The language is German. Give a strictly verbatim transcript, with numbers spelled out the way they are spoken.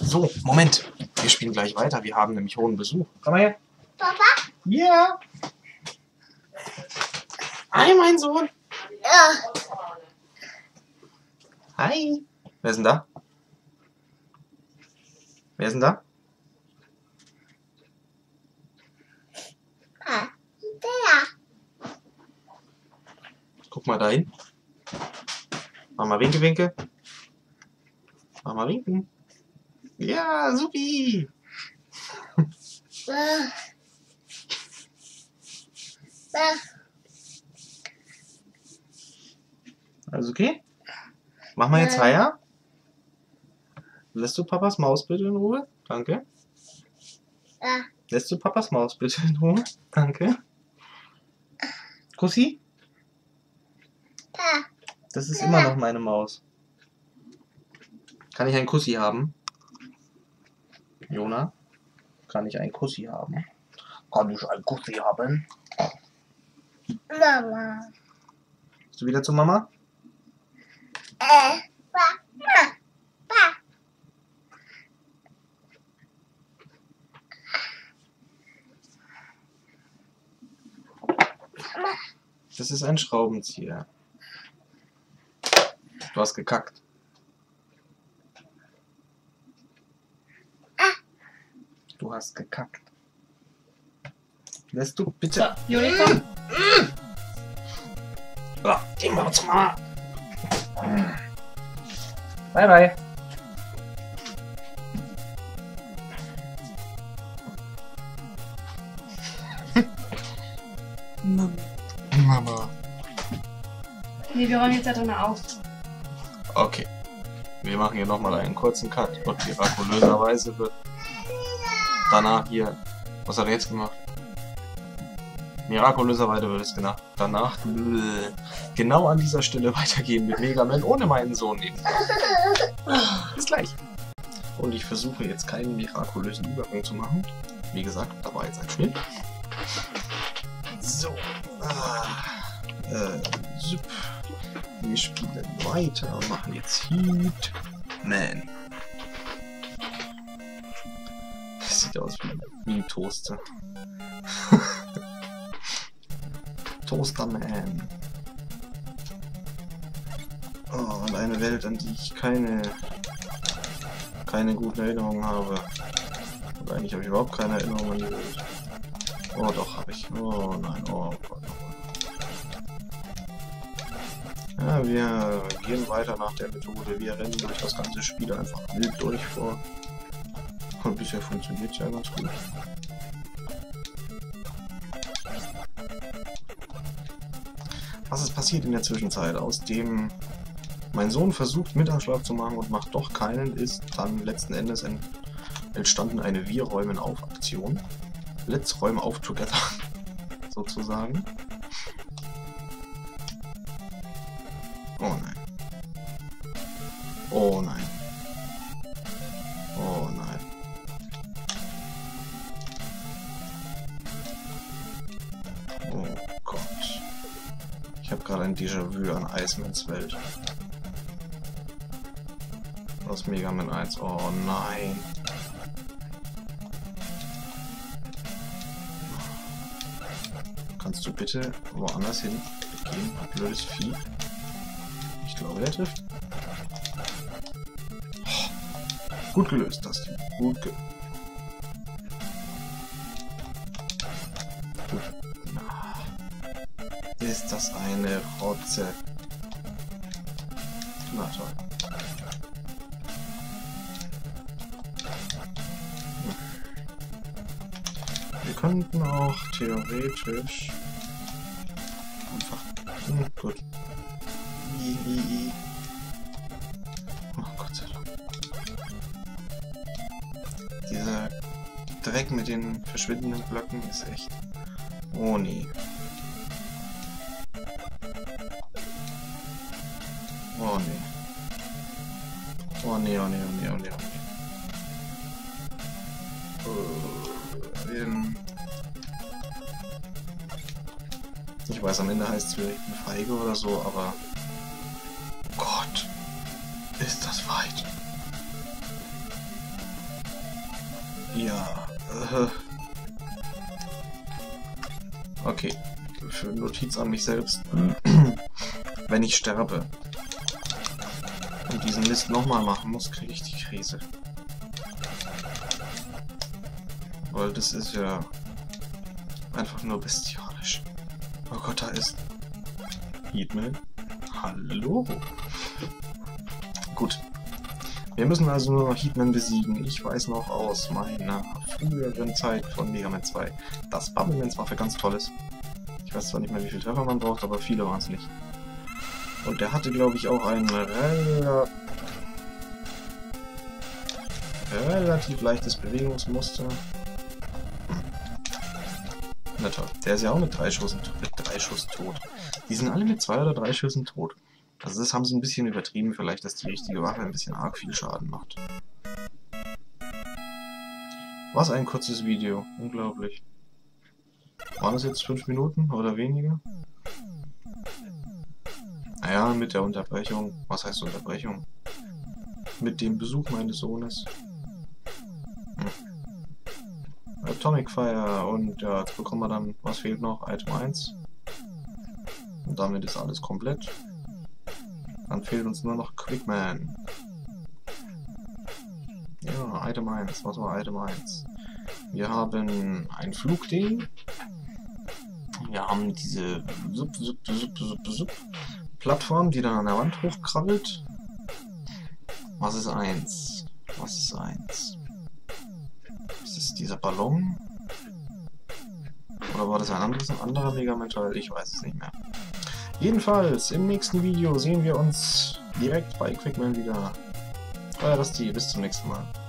So, Moment. Wir spielen gleich weiter. Wir haben nämlich hohen Besuch. Komm mal her. Papa? Ja. Hi, mein Sohn. Ja. Hi. Wer ist denn da? Wer ist denn da? Ah, der. Guck mal dahin. Mach mal Winke, Winke. Mach mal winken. Ja, supi. Ah. Ah. Alles okay? Mach mal jetzt Heier. Lässt du Papas Maus bitte in Ruhe? Danke. Ah. Lässt du Papas Maus bitte in Ruhe? Danke. Kussi? Ah. Das ist immer noch meine Maus. Kann ich einen Kussi haben? Jona? Kann ich einen Kussi haben? Kann ich einen Kussi haben? Mama. Bist du wieder zu Mama? Äh. Pa. Pa. Pa. Das ist ein Schraubenzieher. Du hast gekackt. Du hast gekackt. Lässt du bitte... So, Juli, komm. So, gehen wir zu Mama. Bye, bye. Mama. Mama. Nee, wir räumen jetzt da drin auf. Okay. Wir machen hier nochmal einen kurzen Cut und mirakulöserweise wird danach hier... Was hat er jetzt gemacht? Mirakulöserweise wird es genau danach blö, genau an dieser Stelle weitergehen mit Mega Man ohne meinen Sohn neben. Bis gleich. Und ich versuche jetzt keinen mirakulösen Übergang zu machen. Wie gesagt, da war jetzt ein Schnitt. So. Ah, äh, sup. Wir spielen weiter und machen jetzt Heat Man. Das sieht aus wie, wie ein Toaster. Toaster Man. Oh, und eine Welt, an die ich keine keine guten Erinnerungen habe. Und eigentlich habe ich überhaupt keine Erinnerungen an die Welt. Oh doch, habe ich. Oh nein, oh Gott. Ja, wir gehen weiter nach der Methode. Wir rennen durch das ganze Spiel einfach wild durch vor. Und bisher funktioniert es ja ganz gut. Was ist passiert in der Zwischenzeit? Aus dem mein Sohn versucht Mittagsschlaf zu machen und macht doch keinen, ist dann letzten Endes ent entstanden eine Wir räumen auf Aktion. Let's räumen auf together, sozusagen. Oh nein. Oh nein. Oh nein. Oh Gott. Ich habe gerade ein Déjà-vu an Icemans Welt. Aus Mega Man eins. Oh nein. Kannst du bitte woanders hin gehen, blödes Vieh? Ich glaube, der trifft. Oh, gut gelöst, das Ding. Gut gelöst. Gut. Na. Ist das eine Rotze? Na toll. Wir könnten auch theoretisch einfach... Hm, gut. Oh Gott sei Dank. Dieser Dreck mit den verschwindenden Blöcken ist echt... Oh nee. Oh nee. Oh nee, oh nee, oh nee, oh nee, oh nee. Uh, ähm ich weiß, am Ende heißt es vielleicht eine Feige oder so, aber Gott, ist das weit. Ja. Äh. Okay. Für Notiz an mich selbst. Wenn ich sterbe und diesen Mist nochmal machen muss, kriege ich die Krise. Weil das ist ja einfach nur bestialisch. Oh Gott, da ist Heatman. Hallo? Gut. Wir müssen also nur noch Heatman besiegen. Ich weiß noch aus meiner früheren Zeit von Mega Man zwei, dass Bubblemans Waffe ganz toll ist. Ich weiß zwar nicht mehr, wie viel Treffer man braucht, aber viele waren es nicht. Und der hatte, glaube ich, auch ein rela relativ leichtes Bewegungsmuster. Hm. Na toll. Der ist ja auch mit drei Schuss, mit drei Schuss tot. Die sind alle mit zwei oder drei Schüssen tot. Also das haben sie ein bisschen übertrieben, vielleicht, dass die richtige Waffe ein bisschen arg viel Schaden macht. Was ein kurzes Video. Unglaublich. Waren das jetzt fünf Minuten oder weniger? Naja, mit der Unterbrechung. Was heißt Unterbrechung? Mit dem Besuch meines Sohnes. Hm. Atomic Fire. Und ja, jetzt bekommen wir dann, was fehlt noch? Item eins. Und damit ist alles komplett. Dann fehlt uns nur noch Quickman. Ja, Item eins. Was war Item eins? Wir haben ein Flugding. Wir haben diese Sup, Sup, Sup, Sup, Sup Plattform, die dann an der Wand hochkrabbelt. Was ist eins? Was ist eins? Ist es dieser Ballon? Oder war das ein anderes, ein anderer Mega Man Teil? Ich weiß es nicht mehr. Jedenfalls, im nächsten Video sehen wir uns direkt bei Quickman wieder. Euer Rusty, bis zum nächsten Mal.